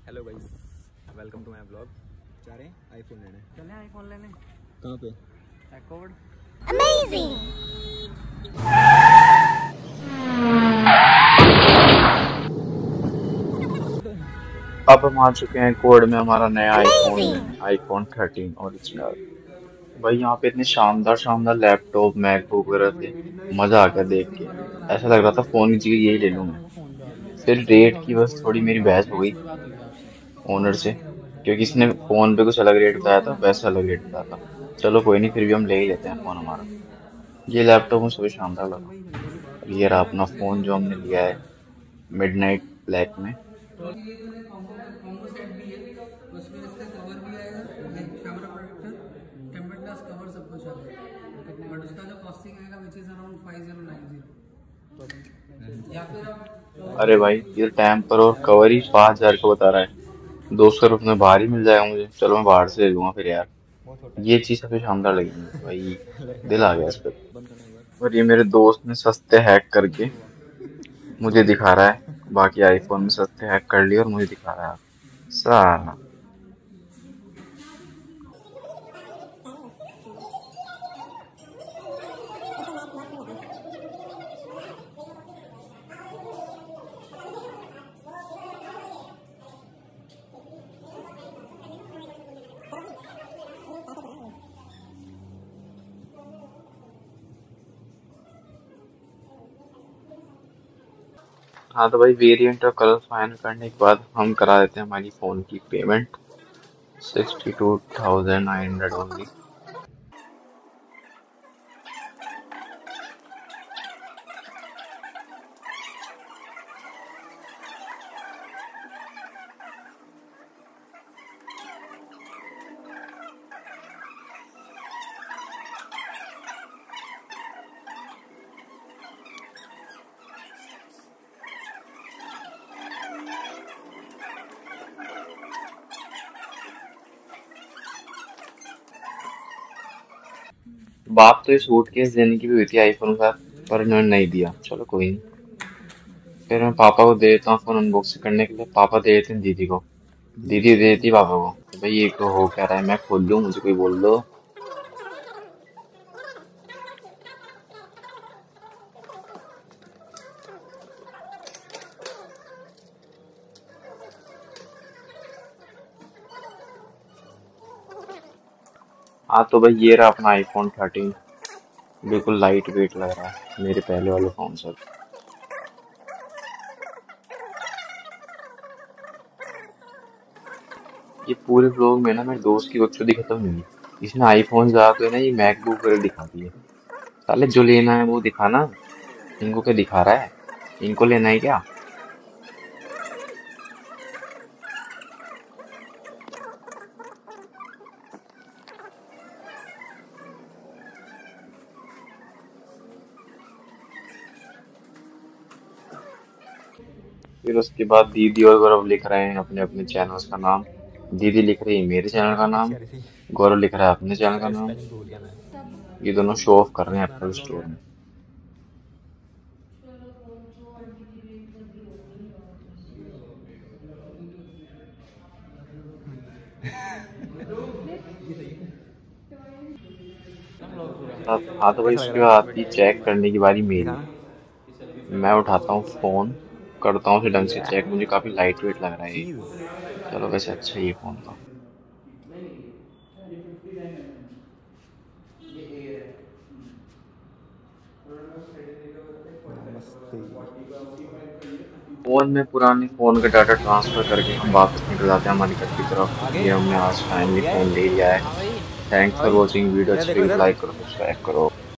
Hello guys, welcome to my blog. जा रहे हैं आईफोन लेने। चले आईफोन लेने। कहाँ पे? एक्वावर्ड। अमेजिंग। अब हम आ चुके हैं कोड में हमारा नया आईफोन लेने, आईफोन 13 ओरिजिनल। भाई यहाँ पे इतने शानदार शानदार लैपटॉप मैकबुक वगैरह थे, मजा आ गया देख के। ऐसा लग रहा था फोन की जगह यही ले लूं मैं। फिर रेट की बस थोड़ी मेरी बहस हो गई ओनर से, क्योंकि इसने फोन पे कुछ अलग रेट बताया था, वैसे अलग रेट बताया था। चलो कोई नहीं, फिर भी हम ले ही लेते हैं फोन हमारा। ये लैपटॉप मुझे सबसे शानदार लगा। और ये रहा अपना फोन जो हमने लिया है, मिडनाइट ब्लैक में। ये तूने कॉम्बो सेट भी है, उसमें इसका कवर भी आएगा, camera protector, tempered glass cover, सब कुछ आएगा। बट उसका जो कॉस्टिंग आएगा विच इज अराउंड 5090। या फिर आप अरे भाई, ये टेम्पर और कवर ही 5,000 का बता रहा है। 200 रुपये में बाहर ही मिल जाएगा मुझे। चलो मैं बाहर से ले लूंगा फिर यार। बहुत छोटा है। ये चीज सबसे शानदार लगी मुझे भाई। दिल आ गया इस पे। बंद करना एक बार। और ये मेरे दोस्त ने सस्ते हैक करके शुरू हुआ। मुझे दिखा रहा है। बाकी आईफोन में सस्ते हैक कर लिए और मुझे दिखा रहा है साला। हाँ तो भाई, वेरिएंट और कलर फाइनल करने के बाद हम करा देते हैं हमारी फोन की पेमेंट। 62,900 ओनली। बात तो ये सूटकेस देने की भी हुई थी आईफोन का, पर इन्होंने नहीं दिया। चलो कोई नहीं, फिर मैं पापा को दे देता हूँ फोन अनबॉक्सिंग करने के लिए। पापा दे देते हैं दीदी को, दीदी दे देती है पापा को। तो भाई ये तो हो क्या रहा है, मैं खोल लूँ, मुझे कोई बोल दो। हाँ तो भाई ये रहा अपना आईफोन 13। बिल्कुल लाइट वेट लग रहा है मेरे पहले वाले फोन से। ये पूरे व्लॉग में ना मेरे दोस्त की बकचोदी खत्म नहीं हुई। इसने आईफोन ज्यादा तो है ना, ये मैकबुक वगैरह दिखा दिए। साले जो लेना है वो दिखाना। इनको क्या दिखा रहा है? इनको लेना है क्या? फिर उसके बाद दीदी और गौरव लिख रहे हैं अपने अपने चैनल्स का नाम। दीदी लिख रही है मेरे चैनल का अच्छी नाम, आ रही थी। गौरव लिख रहा है अपने चैनल का यार नाम। स्पेलिंग भूल गया मैं। ये दोनों शो ऑफ कर रहे हैं एप्पल स्टोर में। हाँ तो भाई, कैसा लग उसके रहा बाद है? आती चेक करने की बारी मेरी। दिखाना। मैं उठाता हूँ फोन, करता हूँ उसे ढंग से चेक। मुझे काफी Yeah, लाइट वेट लग रहा है ये। चीज। चलो वैसे अच्छा ही है फोन तो। नमस्ते। फोन में पुराने फोन का डाटा ट्रांसफर करके हम वापस निकल जाते हैं हमारी घर की तरफ। आगे ये हमने आज फाइनली क्या है? फोन ले लिया है। हाँ भाई। थैंक्स हाँ फॉर भाई, वॉचिंग वीडियो। इधर अच्छी देखो लगी तो इधर। लाइक करो, सब्सक्राइब करो।